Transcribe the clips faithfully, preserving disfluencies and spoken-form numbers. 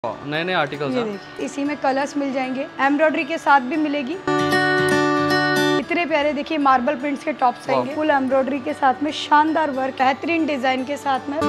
नए नए आर्टिकल्स हैं। इसी में कलर्स मिल जाएंगे, एम्ब्रॉयडरी के साथ भी मिलेगी। इतने प्यारे देखिए मार्बल प्रिंट्स के टॉप्स आएंगे, फुल एम्ब्रॉयडरी के साथ में शानदार वर्क, बेहतरीन डिजाइन के साथ में।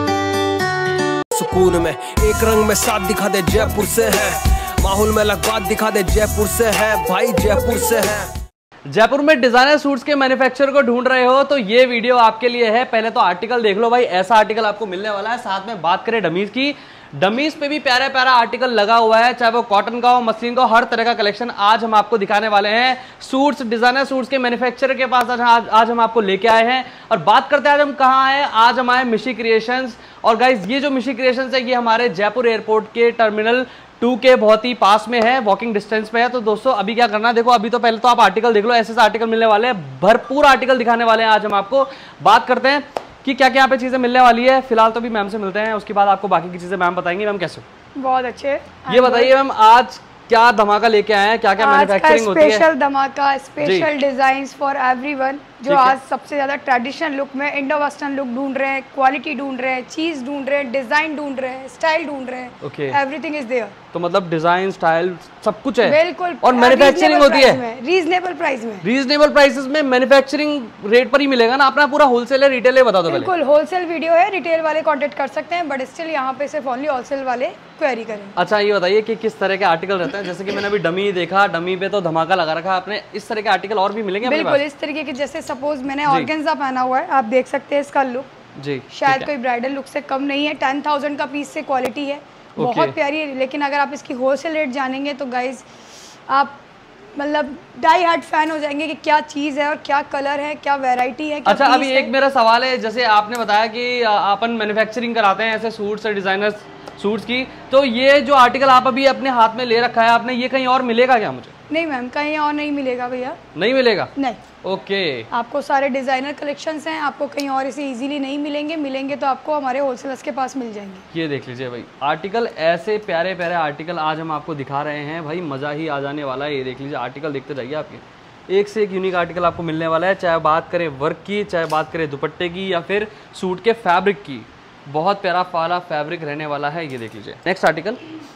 सुकून में एक रंग में साथ दिखा दे जयपुर से है, माहौल में अलग बात दिखा दे जयपुर से है, भाई जयपुर से है। जयपुर में डिजाइनर सूट्स के मैन्युफैक्चरर को ढूंढ रहे हो तो ये वीडियो आपके लिए है। पहले तो आर्टिकल देख लो भाई, ऐसा आर्टिकल आपको मिलने वाला है। साथ में बात करें डमीज की, डमीज पे भी प्यारा प्यारा आर्टिकल लगा हुआ है, चाहे वो कॉटन का हो, मसलिन का हो, हर तरह का कलेक्शन आज हम आपको दिखाने वाले हैं। सूट्स, डिजाइनर सूट्स के मैन्युफैक्चरर के पास आज, आज हम आपको लेके आए हैं। और बात करते हैं आज हम कहाँ आए, आज हम आए मिशी क्रिएशंस। और गाइज ये जो मिशी क्रिएशंस है ये हमारे जयपुर एयरपोर्ट के टर्मिनल टू के बहुत ही पास में है, वॉकिंग डिस्टेंस पे है। तो दोस्तों अभी क्या करना है, देखो अभी तो पहले तो आप आर्टिकल देख लो, ऐसे ऐसे आर्टिकल मिलने वाले हैं, भरपूर आर्टिकल दिखाने वाले हैं आज हम आपको। बात करते हैं कि क्या क्या यहाँ पे चीजें मिलने वाली है। फिलहाल तो भी मैम से मिलते हैं, उसके बाद आपको बाकी की चीजें मैम बताएंगी। मैम कैसे हो? बहुत अच्छे। ये बताइए मैम आज क्या धमाका लेके आए हैं, क्या क्या मैन्युफैक्चरिंग होती है? स्पेशल धमाका, स्पेशल डिजाइन्स फॉर एवरीवन, जो आज सबसे ज्यादा ट्रेडिशनल लुक में इंडो वेस्टर्न लुक ढूंढ रहे हैं, क्वालिटी ढूंढ रहे हैं, चीज ढूंढ रहे हैं, डिजाइन ढूंढ रहे हैं, स्टाइल ढूंढ रहे हैं। Okay, everything is there. तो मतलब डिजाइन, स्टाइल सब कुछ है। बिल्कुल। और मैन्युफैक्चरिंग होती है रीजनेबल प्राइस में। रीजनेबल प्राइसेस में मैन्युफैक्चरिंग रेट पर ही मिलेगा ना? अपना पूरा होलसेल है, रिटेल है, बता दो। बिल्कुल होलसेल वीडियो है, रिटेल वाले कांटेक्ट कर सकते हैं, बट स्टिल यहाँ पे सिर्फ ओनली होलसेल वाले क्वेरी करें। अच्छा ये बताइए कि किस तरह के आर्टिकल रहते हैं? जैसे कि मैंने अभी डमी देखा, डमी पे तो धमाका लगा रखा आपने, इस तरह के आर्टिकल और भी मिलेंगे? बिल्कुल इस तरीके के, जैसे सपोज मैंने ऑर्गेन्जा पहना हुआ है, आप देख सकते हैं इसका लुक जी, शायद कोई ब्राइडल लुक से कम नहीं है। टेन थाउजेंड का पीस से क्वालिटी है, बहुत प्यारी है। लेकिन अगर आप इसकी होलसेल रेट जानेंगे तो गाइज आप मतलब डाई हार्ट फैन हो जाएंगे कि क्या चीज़ है और क्या कलर है, क्या वैरायटी है, क्या। अच्छा अभी एक मेरा सवाल है, जैसे आपने बताया कि अपन मैन्युफैक्चरिंग कराते हैं ऐसे सूट्स और डिजाइनर सूट्स की, तो ये जो आर्टिकल आप अभी अपने हाथ में ले रखा है आपने, ये कहीं और मिलेगा क्या मुझे? नहीं मैम, कहीं और नहीं मिलेगा भैया। नहीं मिलेगा? नहीं। ओके, आपको सारे डिजाइनर कलेक्शंस हैं, आपको कहीं और इसे इजीली नहीं मिलेंगे, मिलेंगे तो आपको हमारे होलसेलर्स के पास मिल जाएंगे। ये देख लीजिए भाई आर्टिकल, ऐसे प्यारे प्यारे आर्टिकल आज हम आपको दिखा रहे हैं भाई, मज़ा ही आ जाने वाला है। ये देख लीजिए आर्टिकल देखते जाइए, आपके एक से एक यूनिक आर्टिकल आपको मिलने वाला है, चाहे बात करें वर्क की, चाहे बात करें दुपट्टे की, या फिर सूट के फैब्रिक की। बहुत प्यारा वाला फैब्रिक रहने वाला है। ये देख लीजिए नेक्स्ट आर्टिकल,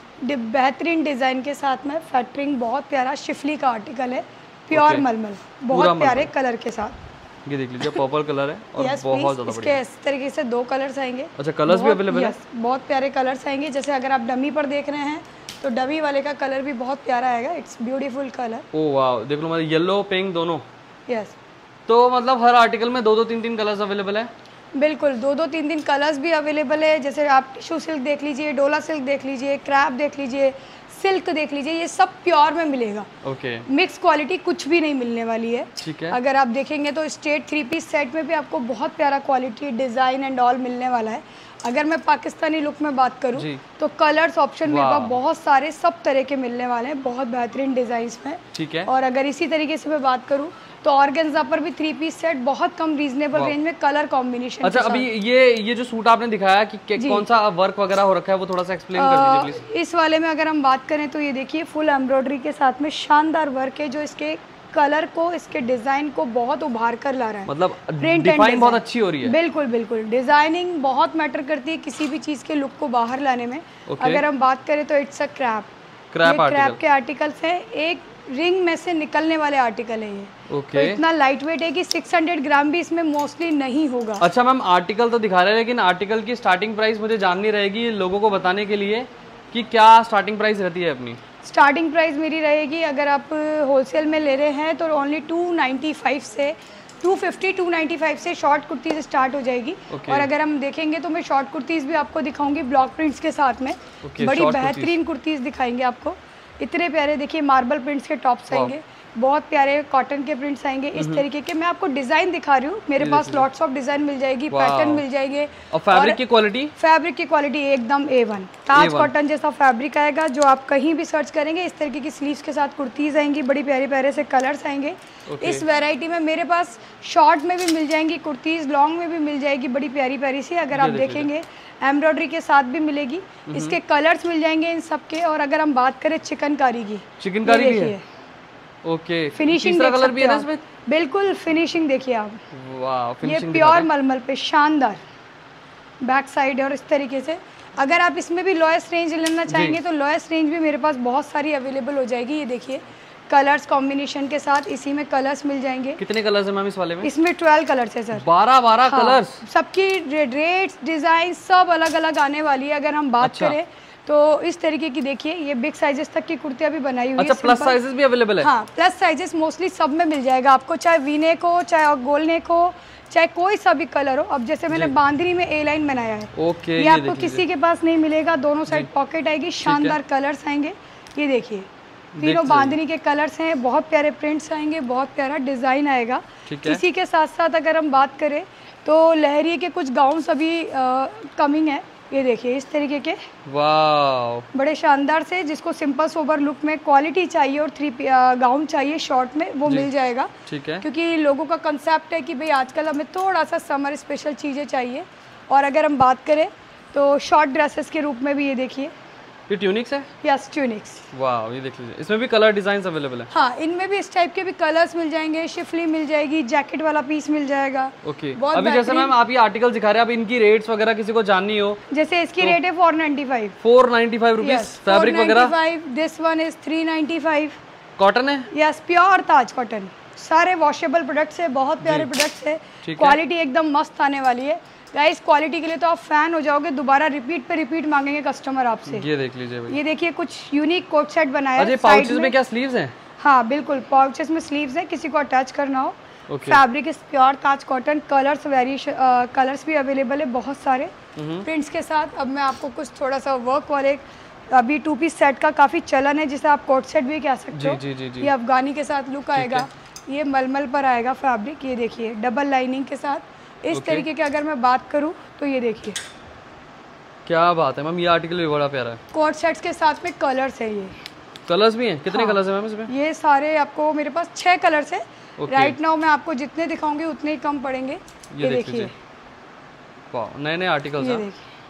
बेहतरीन डिजाइन के साथ में फैक्टरिंग, बहुत प्यारा शिफली का आर्टिकल है, प्योर okay. मलमल, बहुत प्यारे कलर के साथ। ये देख लीजिए पर्पल कलर है और yes, बहुत ज्यादा बढ़िया। इस तरीके से दो कलर्स आएंगे। अच्छा कलर्स भी अवेलेबल है? बहुत प्यारे कलर्स आएंगे। जैसे अगर आप डमी पर देख रहे हैं तो डमी वाले का कलर भी बहुत प्यारा आएगा, इट्स ब्यूटीफुल कलर। ओह वाह, देख लो मतलब येलो पिंक दोनों। यस, तो मतलब हर आर्टिकल में दो दो तीन तीन कलर्स अवेलेबल है? बिल्कुल, दो दो तीन तीन कलर्स भी अवेलेबल है। जैसे आप टिश्यू सिल्क देख लीजिए, डोला सिल्क देख लीजिए, क्रैप देख लीजिए, सिल्क देख लीजिए, ये सब प्योर में मिलेगा। ओके, मिक्स क्वालिटी कुछ भी नहीं मिलने वाली है। ठीक है। अगर आप देखेंगे तो स्ट्रेट थ्री पीस सेट में भी आपको बहुत प्यारा क्वालिटी, डिजाइन एंड ऑल मिलने वाला है। अगर मैं पाकिस्तानी लुक में बात करूं तो कलर्स ऑप्शन मेरे पास बहुत सारे सब तरह के मिलने वाले हैं, बहुत बेहतरीन डिजाइन्स में। ठीक है। और अगर इसी तरीके से मैं बात करूं तो ऑर्गेन्जा पर भी थ्री पीस सेट बहुत कम रीजनेबल रेंज में कलर कॉम्बिनेशन। अच्छा अभी ये ये जो सूट आपने दिखाया कि कौन सा वर्क वगैरह हो रखा है, वो थोड़ा सा एक्सप्लेन कर दीजिए प्लीज। इस वाले में अगर हम बात करें तो ये देखिए फुल एम्ब्रॉयडरी के साथ में शानदार वर्क है, जो इसके कलर को, इसके डिजाइन को बहुत उभार कर ला रहा है। मतलब डिजाइन बहुत अच्छी हो रही है। बिल्कुल बिल्कुल, डिजाइनिंग बहुत मैटर करती है किसी भी चीज के लुक को बाहर लाने में। okay. अगर हम बात करें तो it's a crepe, crepe crepe के आर्टिकल्स हैं, एक रिंग में से निकलने वाले आर्टिकल है ये। okay. तो इतना लाइट वेट है कि छह सौ ग्राम भी इसमें मोस्टली नहीं होगा। अच्छा मैम आर्टिकल तो दिखा रहे हैं, लेकिन आर्टिकल की स्टार्टिंग प्राइस मुझे जाननी रहेगी लोगों को बताने के लिए कि क्या स्टार्टिंग प्राइस रहती है अपनी? स्टार्टिंग प्राइस मेरी रहेगी, अगर आप होलसेल में ले रहे हैं तो ओनली टू नाइन्टी फाइव से two fifty two ninety five से शॉर्ट कुर्तीज स्टार्ट हो जाएगी। okay. और अगर हम देखेंगे तो मैं शॉर्ट कुर्तीज भी आपको दिखाऊंगी ब्लॉक प्रिंट्स के साथ में। okay, बड़ी बेहतरीन कुर्तीज दिखाएंगे आपको। इतने प्यारे देखिए मार्बल प्रिंट्स के टॉप्स आएंगे, बहुत प्यारे कॉटन के प्रिंट्स आएंगे। इस तरीके के मैं आपको डिजाइन दिखा रही हूँ, मेरे पास लॉट्स ऑफ डिजाइन मिल जाएगी, पैटर्न मिल जाएंगे। और फैब्रिक की क्वालिटी, फैब्रिक की क्वालिटी एकदम ए वन, ताज कॉटन जैसा फैब्रिक आएगा, जो आप कहीं भी सर्च करेंगे। इस तरीके की स्लीव्स के साथ कुर्तीज आएंगी, बड़ी प्यारे प्यारे से कलर्स आएंगे। इस वैरायटी में मेरे पास शॉर्ट में भी मिल जाएंगी कुर्तीज, लॉन्ग में भी मिल जाएगी, बड़ी प्यारी प्यारी सी। अगर आप देखेंगे एम्ब्रॉयडरी के साथ भी मिलेगी, इसके कलर्स मिल जाएंगे इन सबके। और अगर हम बात करें चिकनकारी की, चिकनकारी भी है। ओके, फिनिशिंग कलर भी है ना इसमें? बिल्कुल, फिनिशिंग देखिए आप, वाह, ये प्योर मलमल पे शानदार बैक साइड है। और इस तरीके से अगर आप इसमें भी लोएस्ट रेंज लेना चाहेंगे तो लोएस्ट रेंज भी मेरे पास बहुत सारी अवेलेबल हो जाएगी। ये देखिए कलर्स कॉम्बिनेशन के साथ इसी में कलर्स मिल जाएंगे। कितने कलर्स हैं मैम इस वाले में? इसमें ट्वेल्व कलर्स है सर। बारह बारह हाँ, कलर्स। सबकी रेट्स डिजाइन सब अलग अलग आने वाली है। अगर हम बात अच्छा। करें तो इस तरीके की देखिए ये बिग साइजेस तक की कुर्तियां भी बनाई हुई है। अच्छा, प्लस साइजेस भी अवेलेबल है? हाँ, प्लस साइजेस मोस्टली सब में मिल जाएगा आपको, चाहे वी नेक हो, चाहे गोल नेक हो, चाहे कोई सा भी कलर हो। अब जैसे मैंने बांधनी में ए लाइन बनाया है, ओके, ये, ये आपको किसी के पास नहीं मिलेगा। दोनों साइड पॉकेट आएगी, शानदार कलर्स आएंगे। ये देखिए तीनों बांधनी के कलर्स हैं, बहुत प्यारे प्रिंट्स आएंगे, बहुत प्यारा डिजाइन आएगा। इसी के साथ साथ अगर हम बात करें तो लहरिये के कुछ गाउन्स अभी कमिंग है। ये देखिए इस तरीके के वाव बड़े शानदार से, जिसको सिंपल सोबर लुक में क्वालिटी चाहिए और थ्री गाउन चाहिए शॉर्ट में, वो मिल जाएगा। ठीक है, क्योंकि लोगों का कंसेप्ट है कि भाई आजकल हमें थोड़ा सा समर स्पेशल चीज़ें चाहिए। और अगर हम बात करें तो शॉर्ट ड्रेसेस के रूप में भी ये देखिए ये ट्यूनिक्स है। Yes, tunics. वाह, ये देख लीजिए, इसमें भी कलर डिजाइंस अवेलेबल है। हाँ, इनमें भी इस टाइप के भी कलर्स मिल जाएंगे, शिफली मिल जाएगी, जैकेट वाला पीस मिल जाएगा। ओके, अभी जैसे मैम आप ये आर्टिकल दिखा रहे हैं, अब इनकी रेट्स वगैरह किसी को जाननी हो, जैसे इसकी रेट है four ninety five four ninety five rupees. Fabric वगैरह this one is three ninety five. Cotton है? Yes, pure Taj cotton. सारे वॉशेबल प्रोडक्ट्स है, बहुत प्यारे प्रोडक्ट्स है, क्वालिटी एकदम मस्त आने वाली है। गाइस क्वालिटी के लिए तो आप फैन हो जाओगे, दोबारा रिपीट पे रिपीट मांगेंगे कस्टमर आपसे। ये देख लीजिए भाई, ये देखिए कुछ यूनिक कोट सेट बनाया है। पाउचेस में क्या स्लीव्स हैं? हाँ बिल्कुल, पाउचेस में स्लीव्स हैं, किसी को अटैच करना हो। Fabric is pure Taj cotton. Colours variation colours भी अवेलेबल है बहुत सारे प्रिंट्स के साथ। अब मैं आपको कुछ थोड़ा सा वर्क वाले, अभी टू पीस सेट का काफी चलन है, जिसे आप कोट सेट भी कह सकते हो। जी, जी, जी। ये अफगानी के साथ लुक आएगा, ये मलमल पर आएगा फैब्रिक। ये देखिए डबल लाइनिंग के साथ इस okay. तरीके के अगर मैं बात करूं तो ये देखिए क्या बात है मैम, ये आर्टिकल भी बड़ा प्यारा है। कोट सेट्स के साथ में कलर्स है, ये कलर्स भी हैं। कितने हाँ, कलर्स हैं मैम इसमें? ये सारे आपको मेरे पास छह कलर्स है। okay. राइट नाउ मैं आपको जितने दिखाऊंगी उतने ही कम पड़ेंगे। ये, ये देखिए, वाह, नए नए आर्टिकल्स हैं।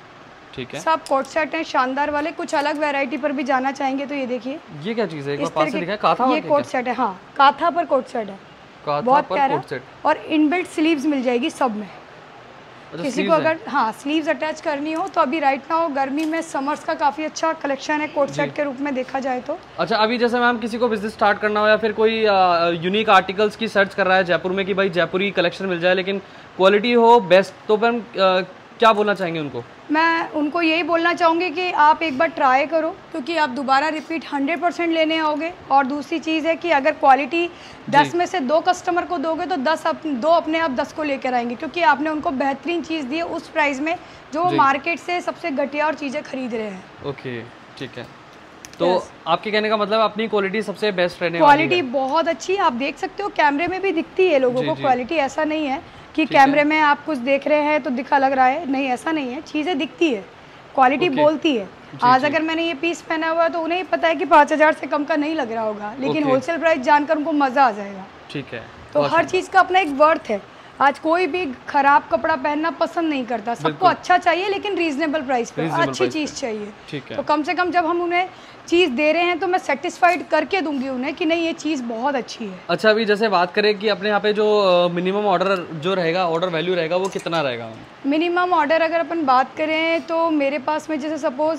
ठीक है, सब कोट सेट हैं शानदार वाले। कुछ अलग वैरायटी पर भी जाना चाहेंगे तो ये देखिए, ये क्या चीज है, एक बार पास से दिखाएं। काथा ये कोट सेट है। हाँ, काथा पर कोट सेट है, बहुत प्यारा। और इनबिल्ट स्लीव्स मिल जाएगी सब में। अच्छा, किसी को अगर हाँ स्लीव्स अटैच करनी हो तो अभी राइट नाउ गर्मी में समर्स का काफी अच्छा कलेक्शन है कोट सेट के रूप में देखा जाए तो। अच्छा, अभी जैसे मैम किसी को बिजनेस स्टार्ट करना हो या फिर कोई यूनिक आर्टिकल्स की सर्च कर रहा है जयपुर में कि भाई जयपुरी कलेक्शन मिल जाए लेकिन क्वालिटी हो बेस्ट, तो मैम क्या बोलना चाहेंगे उनको? मैं उनको यही बोलना चाहूँगी कि आप एक बार ट्राई करो, क्योंकि आप दोबारा रिपीट हंड्रेड परसेंट लेने आओगे। और दूसरी चीज़ है कि अगर क्वालिटी दस में से दो कस्टमर को दोगे तो दस अप, दो अपने आप दस को लेकर आएंगे, क्योंकि आपने उनको बेहतरीन चीज़ दी है उस प्राइस में जो मार्केट से सबसे घटिया और चीज़ें खरीद रहे हैं। ओके, ठीक है। तो yes. आपके कहने का मतलब अपनी क्वालिटी सबसे बेस्ट रहने वाली है। क्वालिटी बहुत अच्छी, आप देख सकते हो कैमरे में भी दिखती है लोगों को क्वालिटी। ऐसा नहीं है कि कैमरे में आप कुछ देख रहे हैं तो दिखा लग रहा है, नहीं ऐसा नहीं है, चीज़ें दिखती है, क्वालिटी बोलती है। आज अगर मैंने ये पीस पहना हुआ है तो उन्हें ही पता है कि पाँच हजार से कम का नहीं लग रहा होगा, लेकिन होलसेल प्राइस जानकर उनको मजा आ जाएगा। ठीक है, तो हर चीज़ का अपना एक वर्थ है। आज कोई भी खराब कपड़ा पहनना पसंद नहीं करता, सबको अच्छा चाहिए लेकिन रीजनेबल प्राइस पे अच्छी चीज़ चाहिए। तो कम से कम जब हम उन्हें चीज़ दे रहे हैं तो मैं सेटिस्फाइड करके दूंगी उन्हें कि नहीं ये चीज़ बहुत अच्छी है। अच्छा, अभी जैसे बात करें कि अपने यहाँ पे जो मिनिमम ऑर्डर जो रहेगा, ऑर्डर वैल्यू रहेगा, वो कितना रहेगा? मिनिमम ऑर्डर अगर अपन बात करें तो मेरे पास में जैसे सपोज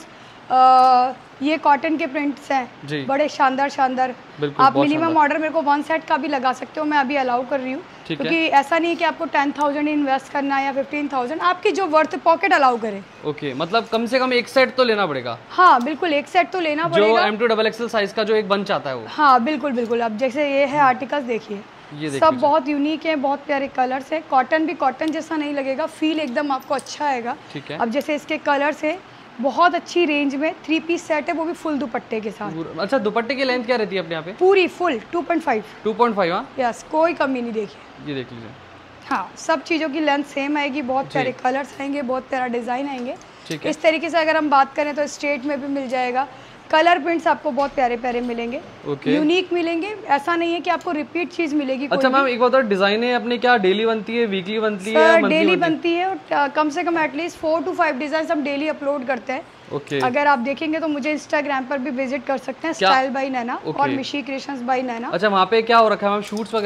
आ, ये कॉटन के प्रिंट्स हैं बड़े शानदार शानदार, आप मिनिमम ऑर्डर मेरे को वन सेट का भी लगा सकते हो, मैं अभी अलाउ कर रही हूँ। क्योंकि ऐसा नहीं है कि आपको टेन थाउजेंड इन्वेस्ट करना है या फिफ्टीन थाउजेंड, आपकी जो वर्थ पॉकेट अलाउ करे। ओके, मतलब कम से कम एक सेट तो लेना पड़ेगा? हाँ बिल्कुल, एक सेट तो लेना पड़ेगा। जो M two double XL size का जो एक बंच आता है वो? हाँ बिल्कुल बिल्कुल। अब जैसे ये है आर्टिकल्स, देखिए ये सब बहुत यूनिक है, बहुत प्यारे कलर्स है। कॉटन भी कॉटन जैसा नहीं लगेगा, फील एकदम आपको अच्छा आएगा। ठीक है। अब जैसे इसके कलर्स है, बहुत अच्छी रेंज में थ्री पीस सेट है, वो भी फुल दुपट्टे के साथ। अच्छा, दुपट्टे की लेंथ क्या रहती है अपने यहाँ पे? पूरी full two point five. Two point five हाँ, यस, कोई कमी नहीं। देखिए ये देख लीजिए, हाँ सब चीज़ों की लेंथ सेम आएगी, बहुत प्यारे कलर्स आएंगे, बहुत प्यारा डिज़ाइन आएंगे। इस तरीके से अगर हम बात करें तो स्ट्रेट में भी मिल जाएगा, कलर प्रिंट्स आपको बहुत प्यारे प्यारे मिलेंगे, यूनिक मिलेंगे। ऐसा नहीं है कि आपको रिपीट चीज मिलेगी। अच्छा मैम, एक बात और, डिजाइन है अपने क्या डेली बनती है, वीकली बनती है? डेली बनती है, और कम से कम at least four to five design हम डेली अपलोड करते हैं। okay. अगर आप देखेंगे तो मुझे इंस्टाग्राम पर भी विजिट कर सकते हैं, स्टाइल बाय नैना और मिशी क्रिएशंस बाय नैना। अच्छा, वहाँ पे क्या हो रखा है मैम, शूट्स वगैरह?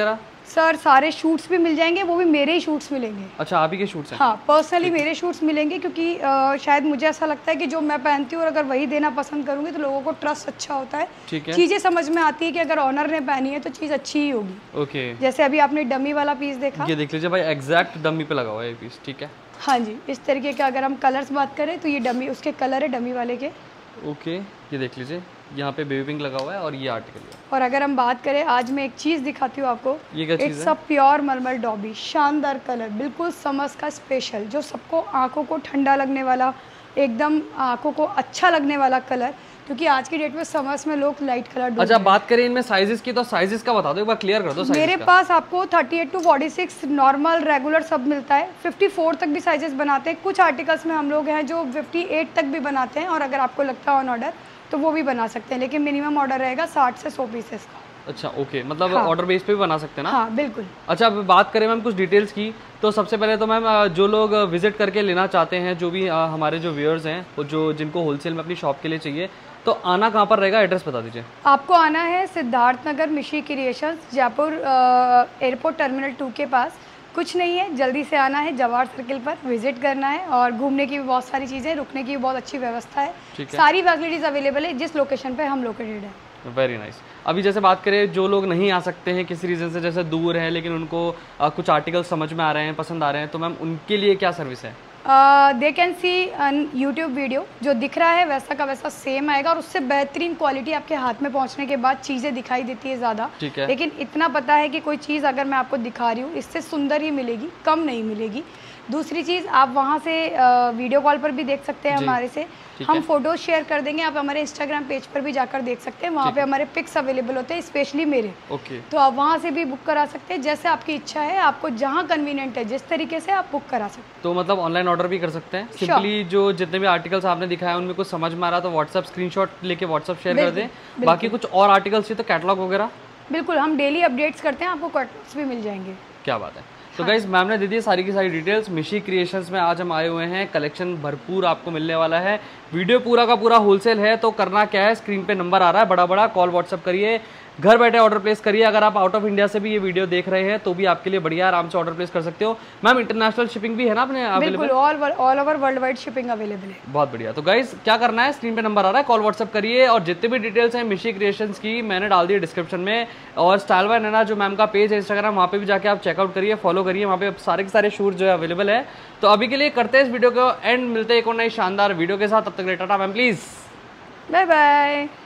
सर सारे शूट्स भी मिल जाएंगे, वो भी मेरे ही शूट्स मिलेंगे। अच्छा, आप ही के शूट्स हैं? हाँ, पर्सनली मेरे शूट्स मिलेंगे, क्योंकि आ, शायद मुझे ऐसा लगता है कि जो मैं पहनती हूँ और अगर वही देना पसंद करूँगी तो लोगों को ट्रस्ट अच्छा होता है, चीज़ें समझ में आती है कि अगर ऑनर ने पहनी है तो चीज़ अच्छी ही होगी। ओके, जैसे अभी आपने डमी वाला पीस देखा, ये देख लीजिए भाई, एग्जैक्ट डमी पे लगा हुआ है ये पीस। ठीक है, हाँ जी, इस तरीके का। अगर हम कलर्स बात करें तो ये डमी, उसके कलर है डमी वाले के। ओके, ये देख लीजिए, यहाँ पे बेबी पिंक लगा हुआ है और ये आर्टिकल है। और अगर हम बात करें, आज मैं एक चीज़ दिखाती हूँ आपको, ये क्या चीज़ है? इट्स अ प्योर मलमल डॉबी, शानदार कलर, बिल्कुल समर्स का स्पेशल, जो सबको आंखों को ठंडा लगने वाला, एकदम आंखों को अच्छा लगने वाला कलर, क्योंकि आज की डेट में समर्स में लोग लाइट कलर। अच्छा, बात करें इनमें साइजेस की, तो साइजेस का बता दो, एक बार क्लियर कर दो। मेरे पास आपको अड़तीस टू छियालीस नॉर्मल रेगुलर सब मिलता है, चौवन तक भी साइजेस बनाते हैं। कुछ आर्टिकल्स में हम लोग हैं जो अट्ठावन तक भी बनाते हैं, और अगर आपको लगता है ऑन ऑर्डर तो वो भी बना सकते हैं, लेकिन मिनिमम ऑर्डर रहेगा साठ से सौ पीसेस का। अच्छा, ओके, मतलब ऑर्डर बेस पे भी बना सकते हैं ना? हाँ, बिल्कुल। अच्छा, अब बात करें मैम कुछ डिटेल्स की, तो सबसे पहले तो मैम जो लोग विजिट करके लेना चाहते हैं, जो भी हमारे जो व्यूअर्स हैं, वो जो जिनको होलसेल में अपनी शॉप के लिए चाहिए, तो आना कहाँ पर रहेगा, एड्रेस बता दीजिए। आपको आना है Siddharth Nagar, Mishi creations, Jaipur airport terminal two के पास। कुछ नहीं है, जल्दी से आना है, जवाहर सर्किल पर विजिट करना है, और घूमने की भी बहुत सारी चीज़ें, रुकने की भी बहुत अच्छी व्यवस्था है, है। सारी फैसिलिटीज़ अवेलेबल है जिस लोकेशन पे हम लोकेटेड है। Very nice nice. अभी जैसे बात करें, जो लोग नहीं आ सकते हैं किसी रीज़न से, जैसे दूर है लेकिन उनको आ, कुछ आर्टिकल समझ में आ रहे हैं, पसंद आ रहे हैं, तो मैम उनके लिए क्या सर्विस है? They can see on YouTube video, जो दिख रहा है वैसा का वैसा सेम आएगा, और उससे बेहतरीन क्वालिटी आपके हाथ में पहुंचने के बाद चीज़ें दिखाई देती है ज़्यादा। लेकिन इतना पता है कि कोई चीज़ अगर मैं आपको दिखा रही हूँ, इससे सुंदर ही मिलेगी, कम नहीं मिलेगी। दूसरी चीज़, आप वहाँ से वीडियो कॉल पर भी देख सकते हैं हमारे से, हम फोटोज शेयर कर देंगे, आप हमारे इंस्टाग्राम पेज पर भी जाकर देख सकते हैं, वहाँ पे हमारे पिक्स अवेलेबल होते हैं, स्पेशली मेरे। ओके, तो आप वहाँ से भी बुक करा सकते हैं, जैसे आपकी इच्छा है, आपको जहाँ कन्वीनियंट है, जिस तरीके से आप बुक करा सकते हैं। तो मतलब ऑनलाइन ऑर्डर भी कर सकते हैं सिंपली। जो जितने भी आर्टिकल्स आपने दिखाया उनमें कुछ समझ में आ रहा तो व्हाट्सएप स्क्रीनशॉट लेके व्हाट्सएप शेयर कर दें। बाकी कुछ और आर्टिकल्स चाहिए तो कैटलॉग वगैरह बिल्कुल हम डेली अपडेट्स करते हैं, आपको कैटलॉग्स भी मिल जाएंगे। क्या बात है। तो गाइस, मैम ने दे दी सारी की सारी डिटेल्स। मिशी क्रिएशंस में आज हम आए हुए हैं, कलेक्शन भरपूर आपको मिलने वाला है। वीडियो पूरा का पूरा होलसेल है, तो करना क्या है, स्क्रीन पे नंबर आ रहा है बड़ा बड़ा, कॉल व्हाट्सअप करिए, घर बैठे ऑर्डर प्लेस करिए। अगर आप आउट ऑफ इंडिया से भी ये वीडियो देख रहे हैं तो भी आपके लिए बढ़िया, आराम से ऑर्डर प्लेस कर सकते हो। मैम इंटरनेशनल शिपिंग भी है ना अपने available? All over world wide shipping available है। बहुत बढ़िया। तो गाइस, क्या करना है, स्क्रीन पे नंबर आ रहा है, कॉल व्हाट्सअप करिए, और जितने भी डिटेल्स हैं मिशी क्रिएशंस की मैंने डाल दी डिस्क्रिप्शन में, और स्टाइल बाय नैना जो मैम का पेज है इंस्टाग्राम, वहाँ पे भी जाके आप चेकआउट करिए, फॉलो करिए, वहाँ पे सारे के सारे शूट जो है अवेलेबल है। तो अभी के लिए करते हैं इस वीडियो को एंड, मिलते हैं एक और नई शानदार वीडियो के साथ, तब तक tata ma'am, please bye bye.